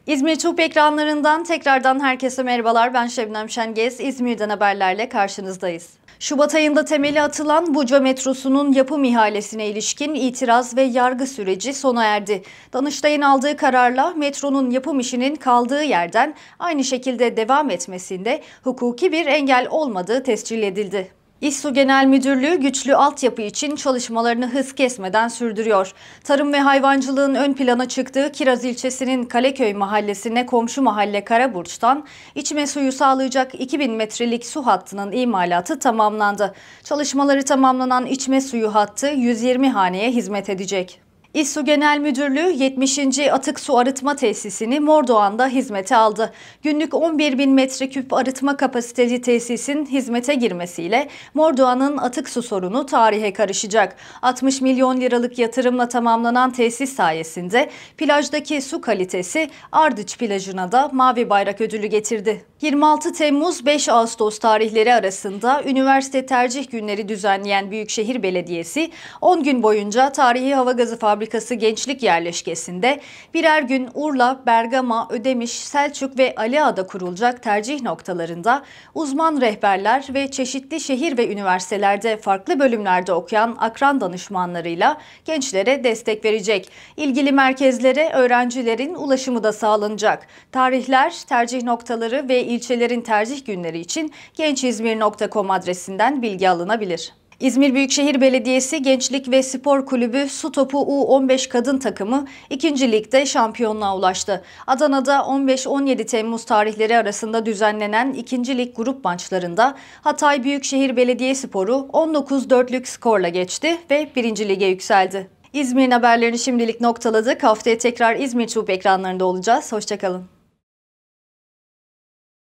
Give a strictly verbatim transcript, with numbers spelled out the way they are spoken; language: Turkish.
İzmir Tuğ ekranlarından tekrardan herkese merhabalar. Ben Şebnem Şengez. İzmir'den haberlerle karşınızdayız. Şubat ayında temeli atılan Buca metrosunun yapım ihalesine ilişkin itiraz ve yargı süreci sona erdi. Danıştay'ın aldığı kararla metronun yapım işinin kaldığı yerden aynı şekilde devam etmesinde hukuki bir engel olmadığı tescil edildi. İSSU Genel Müdürlüğü güçlü altyapı için çalışmalarını hız kesmeden sürdürüyor. Tarım ve hayvancılığın ön plana çıktığı Kiraz ilçesinin Kaleköy mahallesine komşu mahalle Karaburç'tan içme suyu sağlayacak iki bin metrelik su hattının imalatı tamamlandı. Çalışmaları tamamlanan içme suyu hattı yüz yirmi haneye hizmet edecek. İSSU Genel Müdürlüğü yetmişinci atık su arıtma tesisini Mordoğan'da hizmete aldı. Günlük on bir bin metreküp arıtma kapasiteli tesisin hizmete girmesiyle Mordoğan'ın atık su sorunu tarihe karışacak. altmış milyon liralık yatırımla tamamlanan tesis sayesinde plajdaki su kalitesi Ardıç plajına da mavi bayrak ödülü getirdi. yirmi altı Temmuz beş Ağustos tarihleri arasında üniversite tercih günleri düzenleyen Büyükşehir Belediyesi on gün boyunca Tarihi Hava Gazı Fabrikası Gençlik Yerleşkesi'nde birer gün Urla, Bergama, Ödemiş, Selçuk ve Aliağa'da kurulacak tercih noktalarında uzman rehberler ve çeşitli şehir ve üniversitelerde farklı bölümlerde okuyan akran danışmanlarıyla gençlere destek verecek. İlgili merkezlere öğrencilerin ulaşımı da sağlanacak. Tarihler, tercih noktaları ve ilçelerin tercih günleri için gençizmir nokta com adresinden bilgi alınabilir. İzmir Büyükşehir Belediyesi Gençlik ve Spor Kulübü Su Topu U on beş kadın takımı ikinci ligde şampiyonluğa ulaştı. Adana'da on beş on yedi Temmuz tarihleri arasında düzenlenen ikinci lig grup maçlarında Hatay Büyükşehir Belediyespor'u on dokuz dörtlük skorla geçti ve birinci lige yükseldi. İzmir'in haberlerini şimdilik noktaladık. Haftaya tekrar İzmir Tuğ ekranlarında olacağız. Hoşça kalın.